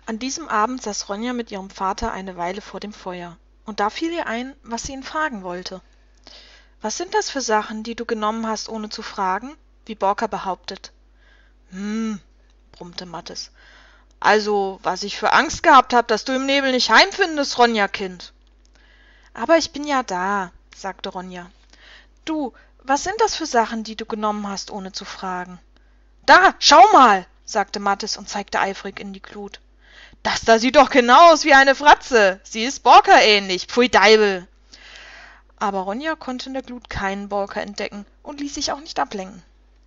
An diesem Abend saß Ronja mit ihrem Vater eine Weile vor dem Feuer, und da fiel ihr ein, was sie ihn fragen wollte. »Was sind das für Sachen, die du genommen hast, ohne zu fragen?« wie Borka behauptet. Brummte Mathis. »Also, was ich für Angst gehabt habe, dass du im Nebel nicht heimfindest, Ronja, Kind.« »Aber ich bin ja da«, sagte Ronja. »Du, was sind das für Sachen, die du genommen hast, ohne zu fragen?« »Da, schau mal«, sagte Mathis und zeigte eifrig in die Glut. »Das da sieht doch genau aus wie eine Fratze. Sie ist Borka ähnlich. Pfui Deibel.« Aber Ronja konnte in der Glut keinen Borka entdecken und ließ sich auch nicht ablenken.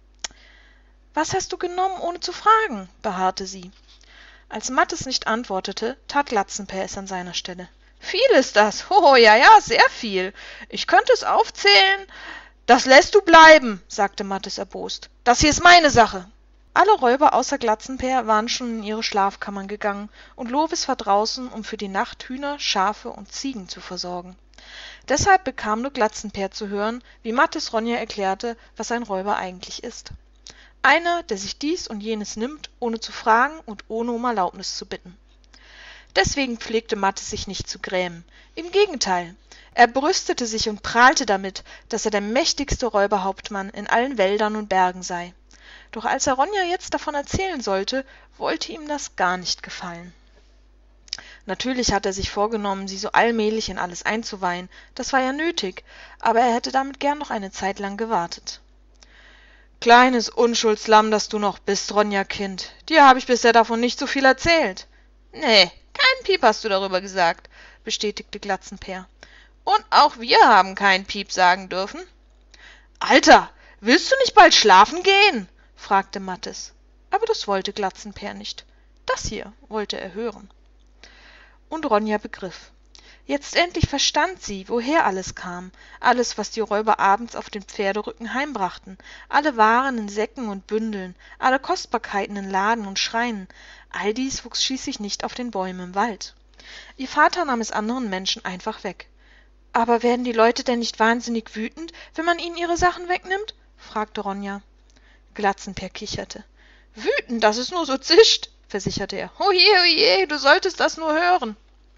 »Was hast du genommen, ohne zu fragen?« beharrte sie. Als Mathis nicht antwortete, tat Glatzenpeer es an seiner Stelle. »Viel ist das. Oh, ja, sehr viel. Ich könnte es aufzählen.« »Das lässt du bleiben«, sagte Mathis erbost. »Das hier ist meine Sache.« Alle Räuber außer Glatzenpeer waren schon in ihre Schlafkammern gegangen, und Lovis war draußen, um für die Nacht Hühner, Schafe und Ziegen zu versorgen. Deshalb bekam nur Glatzenpeer zu hören, wie Mathis Ronja erklärte, was ein Räuber eigentlich ist. Einer, der sich dies und jenes nimmt, ohne zu fragen und ohne um Erlaubnis zu bitten. Deswegen pflegte Mathis sich nicht zu grämen. Im Gegenteil, er brüstete sich und prahlte damit, dass er der mächtigste Räuberhauptmann in allen Wäldern und Bergen sei. Doch als er Ronja jetzt davon erzählen sollte, wollte ihm das gar nicht gefallen. Natürlich hatte er sich vorgenommen, sie so allmählich in alles einzuweihen, das war ja nötig, aber er hätte damit gern noch eine Zeit lang gewartet. »Kleines Unschuldslamm, das du noch bist, Ronja, Kind, dir habe ich bisher davon nicht so viel erzählt.« »Nee, keinen Piep hast du darüber gesagt«, bestätigte Glatzenpeer. »Und auch wir haben keinen Piep sagen dürfen.« »Alter, willst du nicht bald schlafen gehen?« fragte Mathis. Aber das wollte Glatzenpeer nicht. Das hier wollte er hören. Und Ronja begriff. Jetzt endlich verstand sie, woher alles kam, alles, was die Räuber abends auf den Pferderücken heimbrachten, alle Waren in Säcken und Bündeln, alle Kostbarkeiten in Laden und Schreinen, all dies wuchs schließlich nicht auf den Bäumen im Wald. Ihr Vater nahm es anderen Menschen einfach weg. »Aber werden die Leute denn nicht wahnsinnig wütend, wenn man ihnen ihre Sachen wegnimmt?« fragte Ronja. Glatzenpeer kicherte. »Wütend, dass es nur so zischt«, versicherte er. »Oje, du solltest das nur hören.«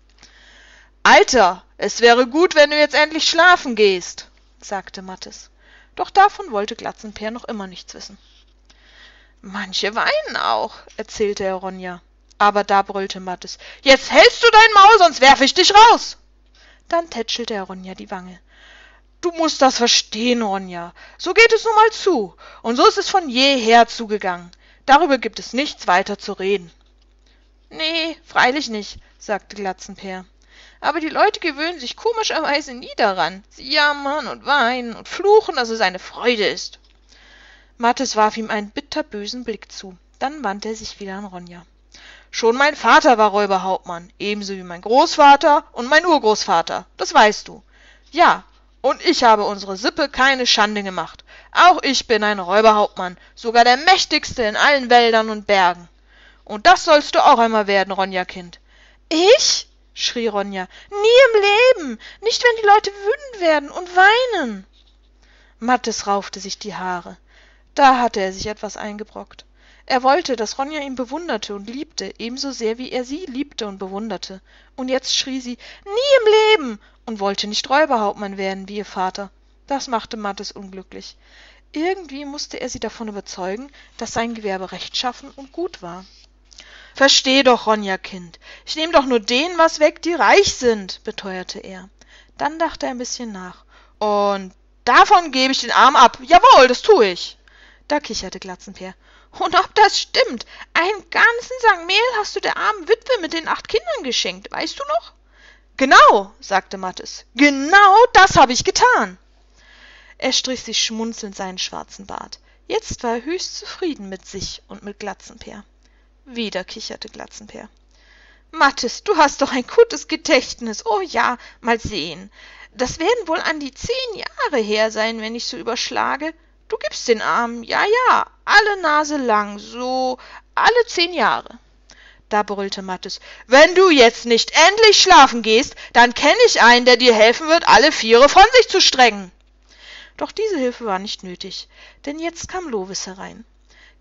»Alter, es wäre gut, wenn du jetzt endlich schlafen gehst«, sagte Mathis. Doch davon wollte Glatzenpeer noch immer nichts wissen. »Manche weinen auch«, erzählte er Ronja. Aber da brüllte Mathis. »Jetzt hältst du dein Maul, sonst werfe ich dich raus!« Dann tätschelte er Ronja die Wange. »Du musst das verstehen, Ronja. So geht es nun mal zu. Und so ist es von jeher zugegangen. Darüber gibt es nichts weiter zu reden.« »Nee, freilich nicht«, sagte Glatzenpeer. »Aber die Leute gewöhnen sich komischerweise nie daran. Sie jammern und weinen und fluchen, dass es eine Freude ist.« Mathis warf ihm einen bitterbösen Blick zu. Dann wandte er sich wieder an Ronja. »Schon mein Vater war Räuberhauptmann, ebenso wie mein Großvater und mein Urgroßvater, das weißt du. Ja, und ich habe unsere Sippe keine Schande gemacht. Auch ich bin ein Räuberhauptmann, sogar der mächtigste in allen Wäldern und Bergen. Und das sollst du auch einmal werden, Ronja, Kind.« »Ich?« schrie Ronja. »Nie im Leben! Nicht, wenn die Leute wütend werden und weinen!« Mathis raufte sich die Haare. Da hatte er sich etwas eingebrockt. Er wollte, dass Ronja ihn bewunderte und liebte, ebenso sehr wie er sie liebte und bewunderte. Und jetzt schrie sie, »Nie im Leben!« und wollte nicht Räuberhauptmann werden wie ihr Vater. Das machte Mathis unglücklich. Irgendwie musste er sie davon überzeugen, dass sein Gewerbe rechtschaffen und gut war. »Versteh doch, Ronja, Kind. Ich nehme doch nur denen was weg, die reich sind«, beteuerte er. Dann dachte er ein bisschen nach. »Und davon gebe ich den Arm ab. Jawohl, das tue ich.« Da kicherte Glatzenpeer. »Und ob das stimmt? Einen ganzen Sack Mehl hast du der armen Witwe mit den 8 Kindern geschenkt, weißt du noch?« »Genau«, sagte Mathis. »Genau das habe ich getan.« Er strich sich schmunzelnd seinen schwarzen Bart. Jetzt war er höchst zufrieden mit sich und mit Glatzenpeer. Wieder kicherte Glatzenpeer. »Mathis, du hast doch ein gutes Gedächtnis. Oh ja, mal sehen. Das werden wohl an die 10 Jahre her sein, wenn ich so überschlage. Du gibst den Arm, ja, alle Nase lang, so alle 10 Jahre.« Da brüllte Mathis. »Wenn du jetzt nicht endlich schlafen gehst, dann kenne ich einen, der dir helfen wird, alle 4 von sich zu strengen.« Doch diese Hilfe war nicht nötig, denn jetzt kam Lovis herein.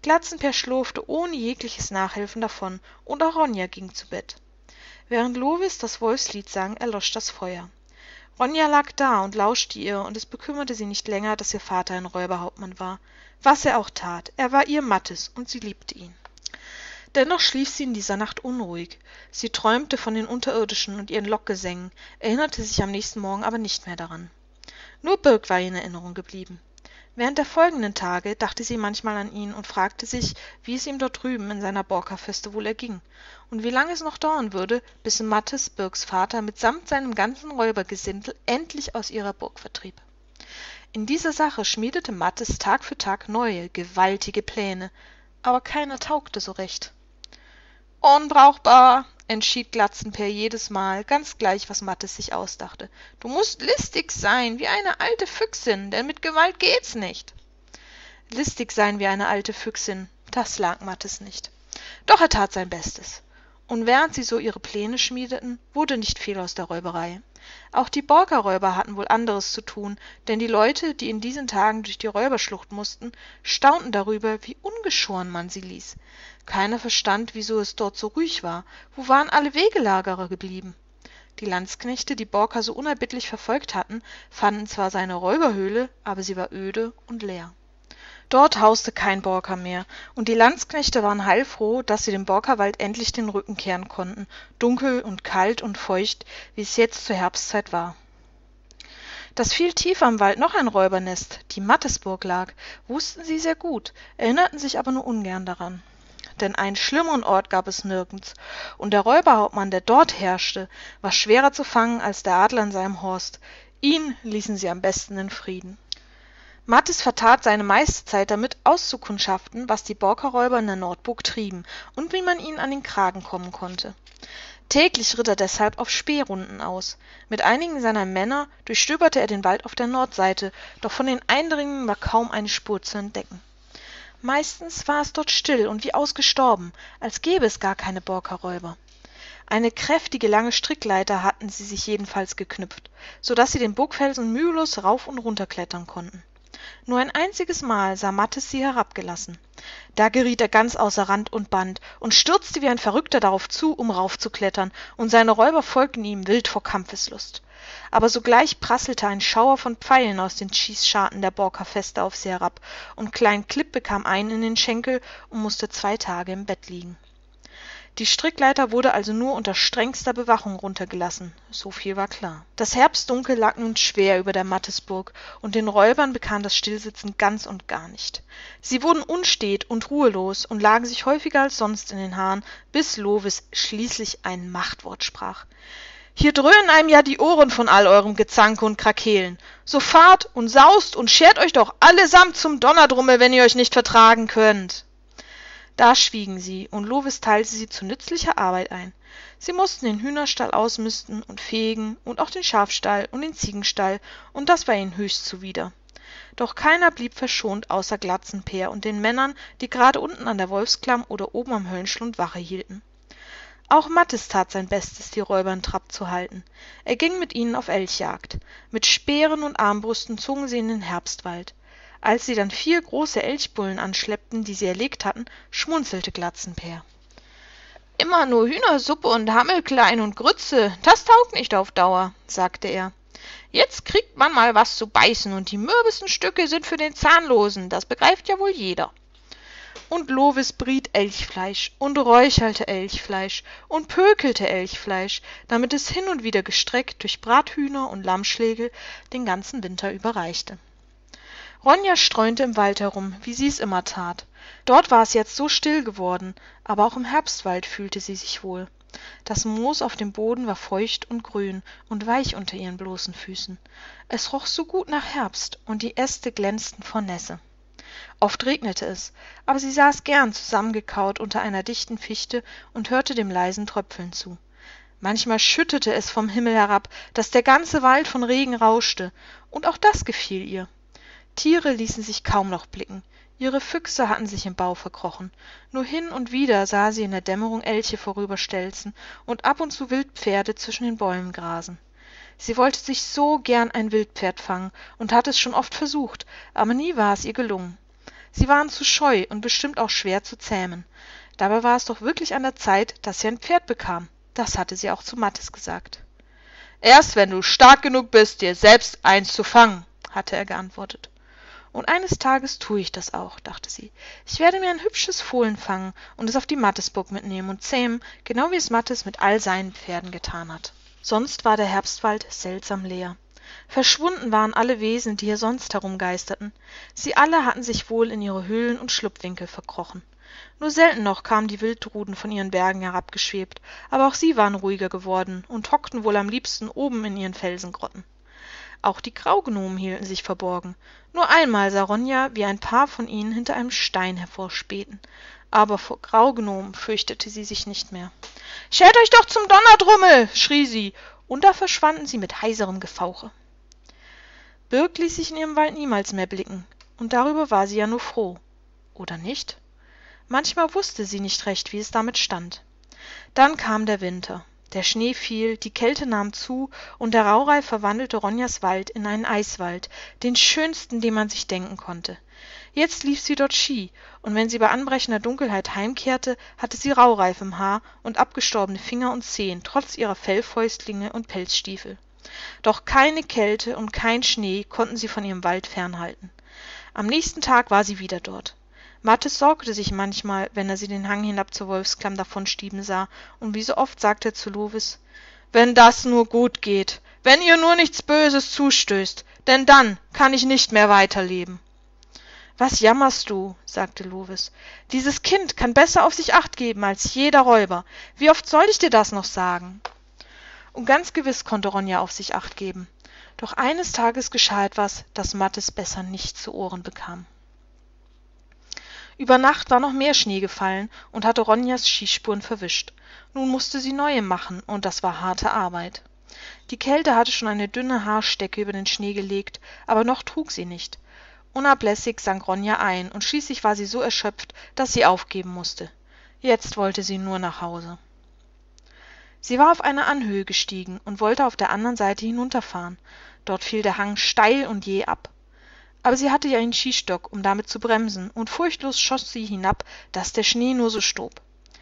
Glatzenpeer schlurfte ohne jegliches Nachhelfen davon, und auch Ronja ging zu Bett. Während Lovis das Wolfslied sang, erlosch das Feuer. Ronja lag da und lauschte ihr, und es bekümmerte sie nicht länger, dass ihr Vater ein Räuberhauptmann war. Was er auch tat, er war ihr Mattes, und sie liebte ihn. Dennoch schlief sie in dieser Nacht unruhig. Sie träumte von den Unterirdischen und ihren Lockgesängen, erinnerte sich am nächsten Morgen aber nicht mehr daran. Nur Birk war ihr in Erinnerung geblieben. Während der folgenden Tage dachte sie manchmal an ihn und fragte sich, wie es ihm dort drüben in seiner Borka-Feste wohl erging und wie lange es noch dauern würde, bis Mattes, Birks Vater, mitsamt seinem ganzen Räubergesindel endlich aus ihrer Burg vertrieb. In dieser Sache schmiedete Mattes Tag für Tag neue, gewaltige Pläne, aber keiner taugte so recht. »Unbrauchbar«, entschied Glatzenpeer jedes Mal, ganz gleich, was Mattes sich ausdachte. »Du musst listig sein, wie eine alte Füchsin, denn mit Gewalt geht's nicht.« Listig sein wie eine alte Füchsin, das lag Mattes nicht. Doch er tat sein Bestes. Und während sie so ihre Pläne schmiedeten, wurde nicht viel aus der Räuberei. Auch die Borka-Räuber hatten wohl anderes zu tun, denn die Leute, die in diesen Tagen durch die Räuberschlucht mussten, staunten darüber, wie ungeschoren man sie ließ. Keiner verstand, wieso es dort so ruhig war. Wo waren alle Wegelagerer geblieben? Die Landsknechte, die Borka so unerbittlich verfolgt hatten, fanden zwar seine Räuberhöhle, aber sie war öde und leer. Dort hauste kein Borka mehr, und die Landsknechte waren heilfroh, dass sie dem Borkawald endlich den Rücken kehren konnten, dunkel und kalt und feucht, wie es jetzt zur Herbstzeit war. Dass viel tiefer im Wald noch ein Räubernest, die Mattesburg, lag, wussten sie sehr gut, erinnerten sich aber nur ungern daran. Denn einen schlimmeren Ort gab es nirgends, und der Räuberhauptmann, der dort herrschte, war schwerer zu fangen als der Adler in seinem Horst. Ihn ließen sie am besten in Frieden. Mattes vertat seine meiste Zeit damit, auszukundschaften, was die Borka-Räuber in der Nordburg trieben und wie man ihnen an den Kragen kommen konnte. Täglich ritt er deshalb auf Spährunden aus. Mit einigen seiner Männer durchstöberte er den Wald auf der Nordseite, doch von den Eindringlingen war kaum eine Spur zu entdecken. Meistens war es dort still und wie ausgestorben, als gäbe es gar keine Borka-Räuber. Eine kräftige, lange Strickleiter hatten sie sich jedenfalls geknüpft, so dass sie den Burgfelsen mühelos rauf und runter klettern konnten. Nur ein einziges Mal sah Mattes sie herabgelassen. Da geriet er ganz außer Rand und Band und stürzte wie ein Verrückter darauf zu, um raufzuklettern, und seine Räuber folgten ihm wild vor Kampfeslust. Aber sogleich prasselte ein Schauer von Pfeilen aus den Schießscharten der Borka-Feste auf sie herab, und Klein Klipp bekam einen in den Schenkel und musste 2 Tage im Bett liegen. Die Strickleiter wurde also nur unter strengster Bewachung runtergelassen, so viel war klar. Das Herbstdunkel lag nun schwer über der Mattesburg, und den Räubern bekam das Stillsitzen ganz und gar nicht. Sie wurden unstet und ruhelos und lagen sich häufiger als sonst in den Haaren, bis Lovis schließlich ein Machtwort sprach. »Hier dröhnen einem ja die Ohren von all eurem Gezanke und Krakeelen. So fahrt und saust und schert euch doch allesamt zum Donnerdrummel, wenn ihr euch nicht vertragen könnt.« Da schwiegen sie, und Lovis teilte sie zu nützlicher Arbeit ein. Sie mussten den Hühnerstall ausmisten und fegen und auch den Schafstall und den Ziegenstall, und das war ihnen höchst zuwider. Doch keiner blieb verschont außer Glatzenpeer und den Männern, die gerade unten an der Wolfsklamm oder oben am Höllenschlund Wache hielten. Auch Mattes tat sein Bestes, die Räuber in Trab zu halten. Er ging mit ihnen auf Elchjagd. Mit Speeren und Armbrüsten zogen sie in den Herbstwald. Als sie dann 4 große Elchbullen anschleppten, die sie erlegt hatten, schmunzelte Glatzenpeer. »Immer nur Hühnersuppe und Hammelklein und Grütze, das taugt nicht auf Dauer«, sagte er. »Jetzt kriegt man mal was zu beißen, und die mürbesten Stücke sind für den Zahnlosen, das begreift ja wohl jeder.« Und Lovis briet Elchfleisch und räucherte Elchfleisch und pökelte Elchfleisch, damit es hin und wieder gestreckt durch Brathühner und Lammschlägel den ganzen Winter überreichte. Ronja streunte im Wald herum, wie sie es immer tat. Dort war es jetzt so still geworden, aber auch im Herbstwald fühlte sie sich wohl. Das Moos auf dem Boden war feucht und grün und weich unter ihren bloßen Füßen. Es roch so gut nach Herbst, und die Äste glänzten vor Nässe. Oft regnete es, aber sie saß gern zusammengekauert unter einer dichten Fichte und hörte dem leisen Tröpfeln zu. Manchmal schüttete es vom Himmel herab, dass der ganze Wald von Regen rauschte, und auch das gefiel ihr. Tiere ließen sich kaum noch blicken. Ihre Füchse hatten sich im Bau verkrochen. Nur hin und wieder sah sie in der Dämmerung Elche vorüberstelzen und ab und zu Wildpferde zwischen den Bäumen grasen. Sie wollte sich so gern ein Wildpferd fangen und hatte es schon oft versucht, aber nie war es ihr gelungen. Sie waren zu scheu und bestimmt auch schwer zu zähmen. Dabei war es doch wirklich an der Zeit, dass sie ein Pferd bekam. Das hatte sie auch zu Mathis gesagt. »Erst wenn du stark genug bist, dir selbst eins zu fangen«, hatte er geantwortet. »Und eines Tages tue ich das auch«, dachte sie. »Ich werde mir ein hübsches Fohlen fangen und es auf die Mathisburg mitnehmen und zähmen, genau wie es Mathis mit all seinen Pferden getan hat.« Sonst war der Herbstwald seltsam leer. Verschwunden waren alle Wesen, die hier sonst herumgeisterten. Sie alle hatten sich wohl in ihre Höhlen und Schlupfwinkel verkrochen. Nur selten noch kamen die Wildruden von ihren Bergen herabgeschwebt, aber auch sie waren ruhiger geworden und hockten wohl am liebsten oben in ihren Felsengrotten. Auch die Graugnomen hielten sich verborgen. Nur einmal sah Ronja, wie ein paar von ihnen hinter einem Stein hervorspähten. Aber vor Graugnomen fürchtete sie sich nicht mehr. »Schert euch doch zum Donnerdrummel«, schrie sie, und da verschwanden sie mit heiserem Gefauche. Birk ließ sich in ihrem Wald niemals mehr blicken, und darüber war sie ja nur froh. Oder nicht? Manchmal wusste sie nicht recht, wie es damit stand. Dann kam der Winter. Der Schnee fiel, die Kälte nahm zu, und der Raureif verwandelte Ronjas Wald in einen Eiswald, den schönsten, den man sich denken konnte. Jetzt lief sie dort Ski, und wenn sie bei anbrechender Dunkelheit heimkehrte, hatte sie Raureif im Haar und abgestorbene Finger und Zehen, trotz ihrer Fellfäustlinge und Pelzstiefel. Doch keine Kälte und kein Schnee konnten sie von ihrem Wald fernhalten. Am nächsten Tag war sie wieder dort. Mathis sorgte sich manchmal, wenn er sie den Hang hinab zur Wolfsklamm davonstieben sah, und wie so oft sagte er zu Lovis, »Wenn das nur gut geht, wenn ihr nur nichts Böses zustößt, denn dann kann ich nicht mehr weiterleben.« »Was jammerst du?«, sagte Lovis. »Dieses Kind kann besser auf sich acht geben als jeder Räuber. Wie oft soll ich dir das noch sagen?« Und ganz gewiss konnte Ronja auf sich acht geben. Doch eines Tages geschah etwas, das Mathis besser nicht zu Ohren bekam. Über Nacht war noch mehr Schnee gefallen und hatte Ronjas Skispuren verwischt. Nun musste sie neue machen, und das war harte Arbeit. Die Kälte hatte schon eine dünne Haarstecke über den Schnee gelegt, aber noch trug sie nicht. Unablässig sank Ronja ein, und schließlich war sie so erschöpft, dass sie aufgeben musste. Jetzt wollte sie nur nach Hause. Sie war auf eine Anhöhe gestiegen und wollte auf der anderen Seite hinunterfahren. Dort fiel der Hang steil und jäh ab. Aber sie hatte ja einen Skistock, um damit zu bremsen, und furchtlos schoss sie hinab, dass der Schnee nur so stob.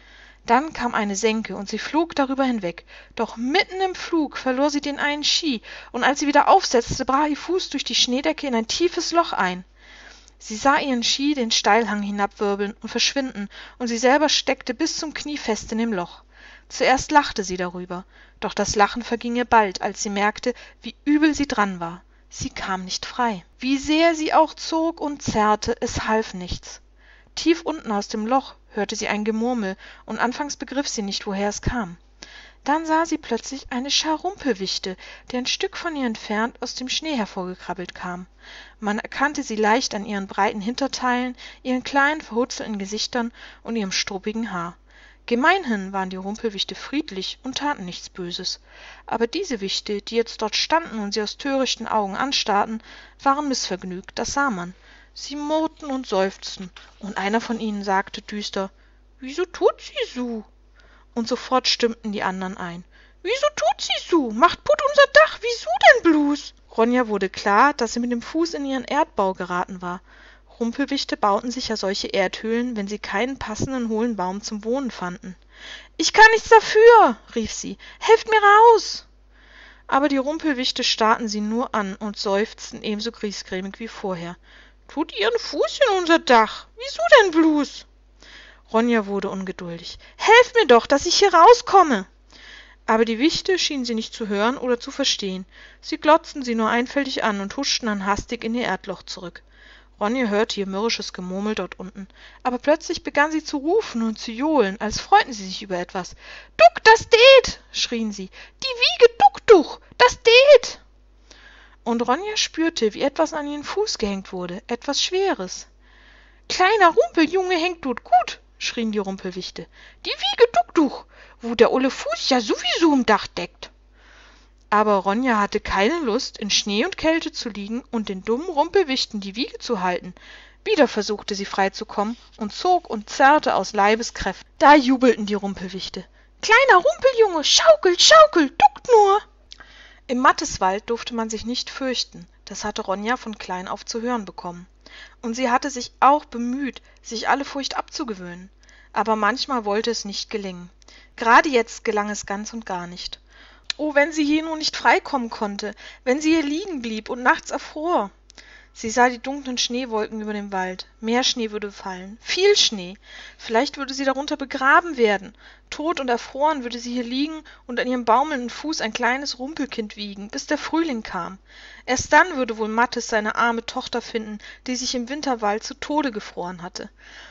Dann kam eine Senke, und sie flog darüber hinweg. Doch mitten im Flug verlor sie den einen Ski, und als sie wieder aufsetzte, brach ihr Fuß durch die Schneedecke in ein tiefes Loch ein. Sie sah ihren Ski den Steilhang hinabwirbeln und verschwinden, und sie selber steckte bis zum Knie fest in dem Loch. Zuerst lachte sie darüber, doch das Lachen verging ihr bald, als sie merkte, wie übel sie dran war. Sie kam nicht frei. Wie sehr sie auch zog und zerrte, es half nichts. Tief unten aus dem Loch hörte sie ein Gemurmel, und anfangs begriff sie nicht, woher es kam. Dann sah sie plötzlich eine Schar Rumpelwichte, die ein Stück von ihr entfernt aus dem Schnee hervorgekrabbelt kam. Man erkannte sie leicht an ihren breiten Hinterteilen, ihren kleinen, verhutzelten Gesichtern und ihrem struppigen Haar. Gemeinhin waren die Rumpelwichte friedlich und taten nichts Böses. Aber diese Wichte, die jetzt dort standen und sie aus törichten Augen anstarrten, waren missvergnügt, das sah man. Sie murrten und seufzten, und einer von ihnen sagte düster, »Wieso tut sie so?« Und sofort stimmten die anderen ein. »Wieso tut sie so? Macht Put unser Dach, wieso denn bloß?« Ronja wurde klar, dass sie mit dem Fuß in ihren Erdbau geraten war. Rumpelwichte bauten sich ja solche Erdhöhlen, wenn sie keinen passenden hohlen Baum zum Wohnen fanden. »Ich kann nichts dafür«, rief sie, »helft mir raus!« Aber die Rumpelwichte starrten sie nur an und seufzten ebenso griesgrämig wie vorher. »Tut ihren Fuß in unser Dach, wieso denn bloß?« Ronja wurde ungeduldig. »Helft mir doch, dass ich hier rauskomme!« Aber die Wichte schienen sie nicht zu hören oder zu verstehen. Sie glotzten sie nur einfältig an und huschten dann hastig in ihr Erdloch zurück. Ronja hörte ihr mürrisches Gemurmel dort unten, aber plötzlich begann sie zu rufen und zu johlen, als freuten sie sich über etwas. »Duck, das deet«, schrien sie, »die Wiege duck duch, das deet!« Und Ronja spürte, wie etwas an ihren Fuß gehängt wurde, etwas Schweres. »Kleiner Rumpeljunge hängt dort gut«, schrien die Rumpelwichte, »die Wiege duck duch, wo der olle Fuß ja sowieso im Dach deckt.« Aber Ronja hatte keine Lust, in Schnee und Kälte zu liegen und den dummen Rumpelwichten die Wiege zu halten. Wieder versuchte sie freizukommen und zog und zerrte aus Leibeskräften. Da jubelten die Rumpelwichte. »Kleiner Rumpeljunge, schaukel, schaukel, duckt nur!« Im Mathiswald durfte man sich nicht fürchten. Das hatte Ronja von klein auf zu hören bekommen. Und sie hatte sich auch bemüht, sich alle Furcht abzugewöhnen. Aber manchmal wollte es nicht gelingen. Gerade jetzt gelang es ganz und gar nicht. Oh, wenn sie hier nur nicht freikommen konnte, wenn sie hier liegen blieb und nachts erfror. Sie sah die dunklen Schneewolken über dem Wald. Mehr Schnee würde fallen. Viel Schnee. Vielleicht würde sie darunter begraben werden. Tot und erfroren würde sie hier liegen und an ihrem baumelnden Fuß ein kleines Rumpelkind wiegen, bis der Frühling kam. Erst dann würde wohl Mathis seine arme Tochter finden, die sich im Winterwald zu Tode gefroren hatte.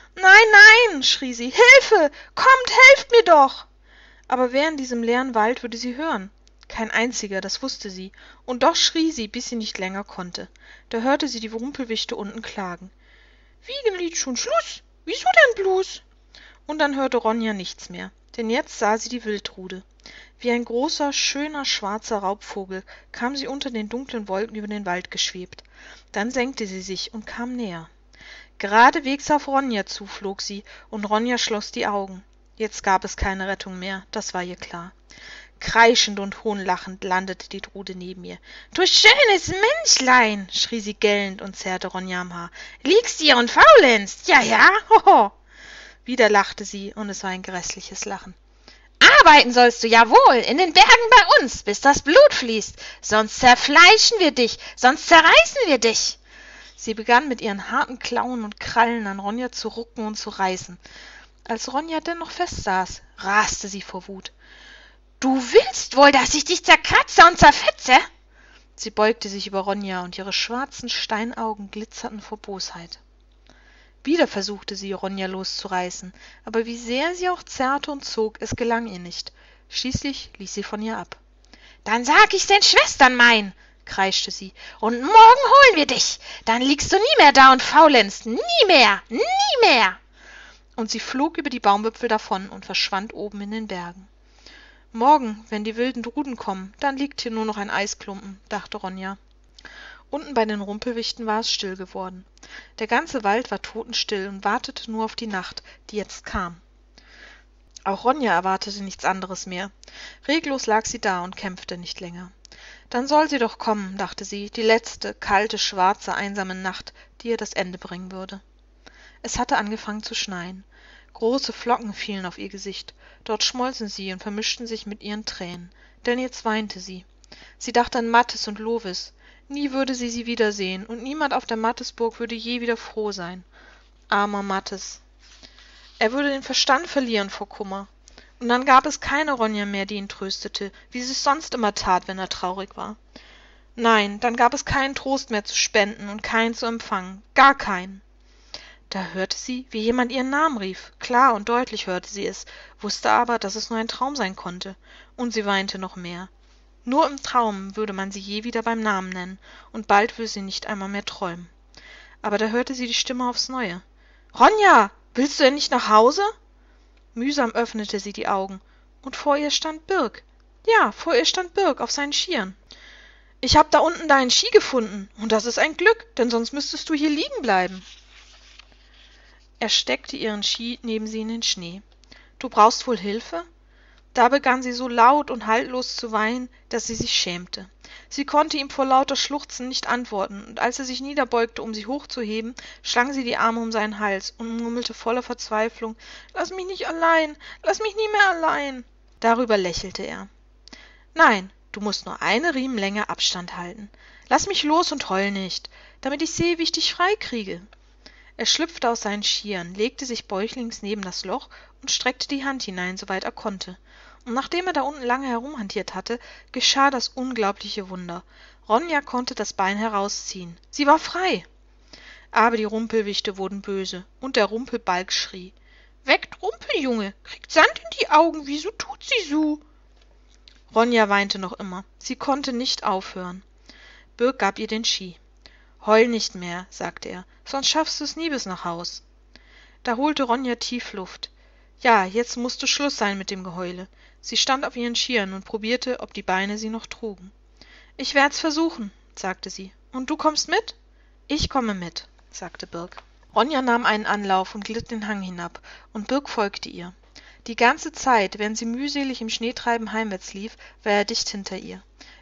»Nein, nein«, schrie sie, »Hilfe! Kommt, helft mir doch!« Aber wer in diesem leeren Wald würde sie hören? Kein einziger, das wusste sie, und doch schrie sie, bis sie nicht länger konnte. Da hörte sie die Rumpelwichte unten klagen. »Wiegenlied schon Schluss? Wieso denn bloß?« Und dann hörte Ronja nichts mehr, denn jetzt sah sie die Wildrude. Wie ein großer, schöner, schwarzer Raubvogel kam sie unter den dunklen Wolken über den Wald geschwebt. Dann senkte sie sich und kam näher. Geradewegs auf Ronja zu flog sie, und Ronja schloss die Augen. Jetzt gab es keine Rettung mehr, das war ihr klar. Kreischend und hohnlachend landete die Trude neben ihr. »Du schönes Menschlein«, schrie sie gellend und zerrte Ronja am Haar. »Liegst hier und faulenzt? Ja, ja, hoho!« Wieder lachte sie, und es war ein grässliches Lachen. »Arbeiten sollst du ja wohl, in den Bergen bei uns, bis das Blut fließt. Sonst zerfleischen wir dich, sonst zerreißen wir dich.« Sie begann mit ihren harten Klauen und Krallen an Ronja zu rucken und zu reißen. Als Ronja dennoch festsaß, raste sie vor Wut. »Du willst wohl, dass ich dich zerkratze und zerfetze?« Sie beugte sich über Ronja, und ihre schwarzen Steinaugen glitzerten vor Bosheit. Wieder versuchte sie, Ronja loszureißen, aber wie sehr sie auch zerrte und zog, es gelang ihr nicht. Schließlich ließ sie von ihr ab. »Dann sag ich's den Schwestern mein«, kreischte sie, »und morgen holen wir dich. Dann liegst du nie mehr da und faulenzt. Nie mehr, nie mehr.« Und sie flog über die Baumwipfel davon und verschwand oben in den Bergen. »Morgen, wenn die wilden Ruden kommen, dann liegt hier nur noch ein Eisklumpen«, dachte Ronja. Unten bei den Rumpelwichten war es still geworden. Der ganze Wald war totenstill und wartete nur auf die Nacht, die jetzt kam. Auch Ronja erwartete nichts anderes mehr. Reglos lag sie da und kämpfte nicht länger. Dann soll sie doch kommen, dachte sie, die letzte, kalte, schwarze, einsame Nacht, die ihr das Ende bringen würde. Es hatte angefangen zu schneien. Große Flocken fielen auf ihr Gesicht. Dort schmolzen sie und vermischten sich mit ihren Tränen. Denn jetzt weinte sie. Sie dachte an Mathis und Lovis. Nie würde sie wiedersehen, und niemand auf der Mathisburg würde je wieder froh sein. Armer Mathis. Er würde den Verstand verlieren vor Kummer. Und dann gab es keine Ronja mehr, die ihn tröstete, wie sie es sonst immer tat, wenn er traurig war. Nein, dann gab es keinen Trost mehr zu spenden und keinen zu empfangen. Gar keinen. Da hörte sie, wie jemand ihren Namen rief. Klar und deutlich hörte sie es, wusste aber, dass es nur ein Traum sein konnte. Und sie weinte noch mehr. Nur im Traum würde man sie je wieder beim Namen nennen, und bald würde sie nicht einmal mehr träumen. Aber da hörte sie die Stimme aufs Neue. »Ronja, willst du denn nicht nach Hause?« Mühsam öffnete sie die Augen, und vor ihr stand Birk. Ja, vor ihr stand Birk auf seinen Skiern. »Ich hab da unten deinen Ski gefunden, und das ist ein Glück, denn sonst müsstest du hier liegen bleiben.« Er steckte ihren Ski neben sie in den Schnee. »Du brauchst wohl Hilfe?« Da begann sie so laut und haltlos zu weinen, dass sie sich schämte. Sie konnte ihm vor lauter Schluchzen nicht antworten, und als er sich niederbeugte, um sie hochzuheben, schlang sie die Arme um seinen Hals und murmelte voller Verzweiflung, »Lass mich nicht allein, lass mich nie mehr allein!« Darüber lächelte er. »Nein, du musst nur eine Riemenlänge Abstand halten. Lass mich los und heul nicht, damit ich sehe, wie ich dich freikriege.« Er schlüpfte aus seinen Skiern, legte sich bäuchlings neben das Loch und streckte die Hand hinein, soweit er konnte. Und nachdem er da unten lange herumhantiert hatte, geschah das unglaubliche Wunder. Ronja konnte das Bein herausziehen. Sie war frei. Aber die Rumpelwichte wurden böse, und der Rumpelbalg schrie. »Weckt Rumpeljunge, kriegt Sand in die Augen, wieso tut sie so?« Ronja weinte noch immer. Sie konnte nicht aufhören. Birk gab ihr den Ski. »Heul nicht mehr«, sagte er, »sonst schaffst du es nie bis nach Haus.« Da holte Ronja tief Luft. Ja, jetzt musste Schluss sein mit dem Geheule. Sie stand auf ihren Skiern und probierte, ob die Beine sie noch trugen. »Ich werd's versuchen«, sagte sie. »Und du kommst mit?« »Ich komme mit«, sagte Birk. Ronja nahm einen Anlauf und glitt den Hang hinab, und Birk folgte ihr. Die ganze Zeit, während sie mühselig im Schneetreiben heimwärts lief, war er dicht hinter ihr.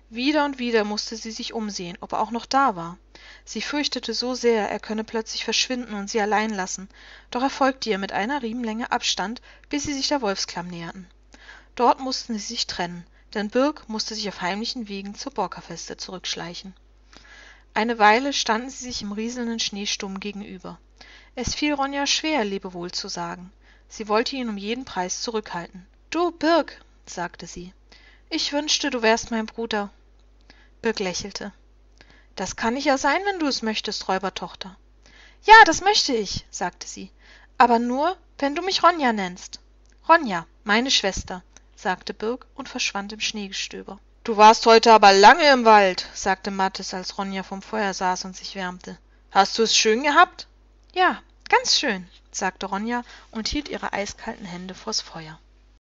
Wieder und wieder musste sie sich umsehen, ob er auch noch da war. Sie fürchtete so sehr, er könne plötzlich verschwinden und sie allein lassen, doch er folgte ihr mit einer Riemenlänge Abstand, bis sie sich der Wolfsklamm näherten. Dort mussten sie sich trennen, denn Birk musste sich auf heimlichen Wegen zur Borkerfeste zurückschleichen. Eine Weile standen sie sich im rieselnden Schnee stumm gegenüber. Es fiel Ronja schwer, Lebewohl zu sagen. Sie wollte ihn um jeden Preis zurückhalten. »Du, Birk«, sagte sie, »ich wünschte, du wärst mein Bruder.« Birk lächelte. »Das kann ich ja sein, wenn du es möchtest, Räubertochter.« »Ja, das möchte ich«, sagte sie, »aber nur, wenn du mich Ronja nennst.« »Ronja, meine Schwester«, sagte Birk und verschwand im Schneegestöber. »Du warst heute aber lange im Wald«, sagte Mathis, als Ronja vom Feuer saß und sich wärmte. »Hast du es schön gehabt?« »Ja, ganz schön«, sagte Ronja und hielt ihre eiskalten Hände vors Feuer.